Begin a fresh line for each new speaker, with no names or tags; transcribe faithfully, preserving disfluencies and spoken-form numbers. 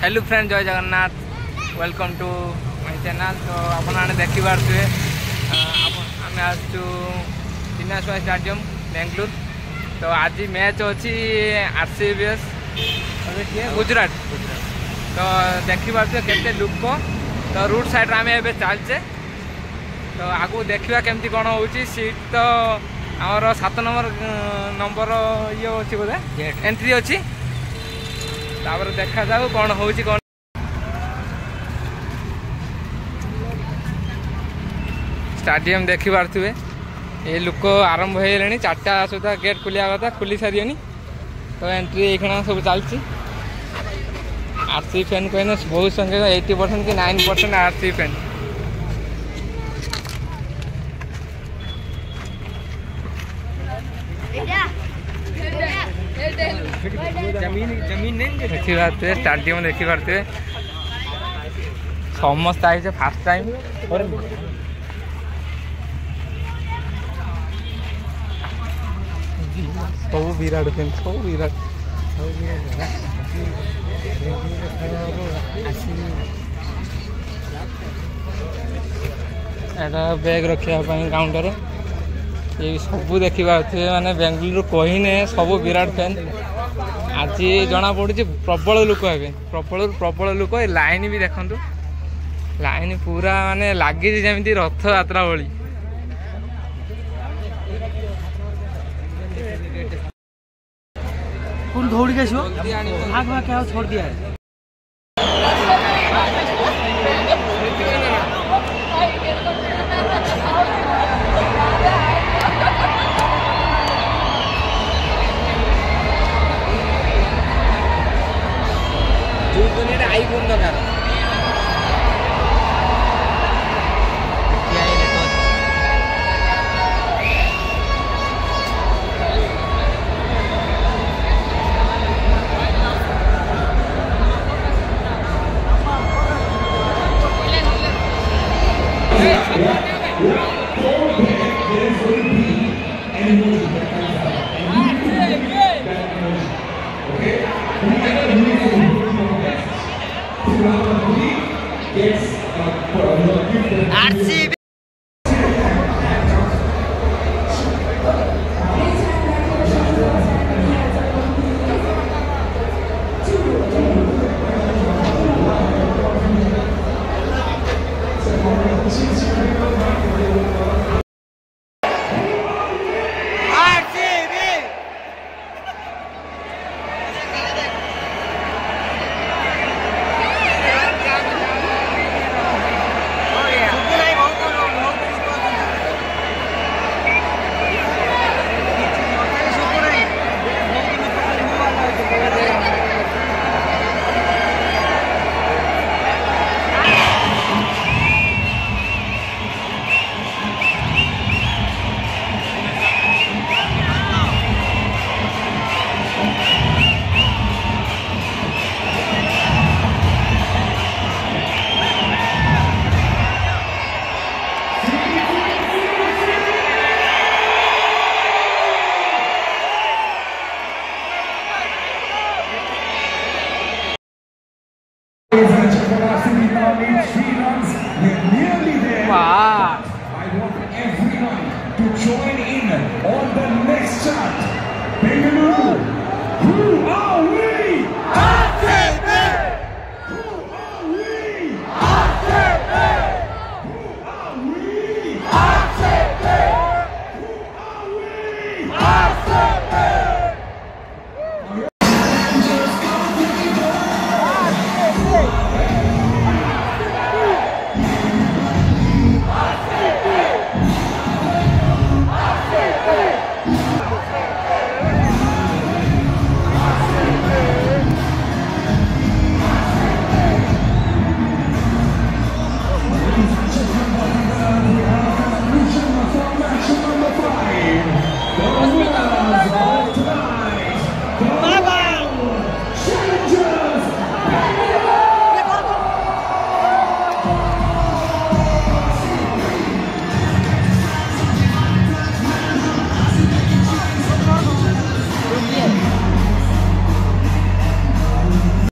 Hello friend, जय Jagannath, welcome to my channel. तो आपने देखी पारे आम आसचु चिन्नास्वामी स्टेडियम बेंगलुरु। तो आज मैच अच्छी आरसीबी गुजरात। तो देखी पारे केते लोक। तो रूट साइड आम ए चलचे। तो आगु देखा केमती कौन हो सीट। तो आमर सात नंबर नंबर ये अच्छी बोधे एंट्री अच्छी। तापर देखा जाऊ कौन हो कौन। स्टाडियम देखी पारे ये लोक आरंभ हो गले। चार्टा सुधा गेट खुलिया कथा खुली सारे। तो एंट्री ये सब चलती। आरसीबी फैन कहने बहुत संख्या एट्टी परसेंट कि नाइन परसेंट आरसीबी फैन। देखी पारे स्टाडियम देखी पारे समस्त आई फास्ट टाइम। सब विराट फैन सब विराट बैग रखापी काउंटर ये सब देखी पारे। माने बेंगलुरु कहीने सब विराट फैन। आज जना पड़ी प्रबल लोक हे प्रबल प्रबल लोक। लाइन भी देखु लाइन पूरा माने लगी जमी रथ यात्रा भली।
कौन दौड़ी के भाग भाग क्या छोड़ दिया है। आई कौन दरकार R C B
Wow. I want everyone to join in on the next chant. Bangalore, who are we?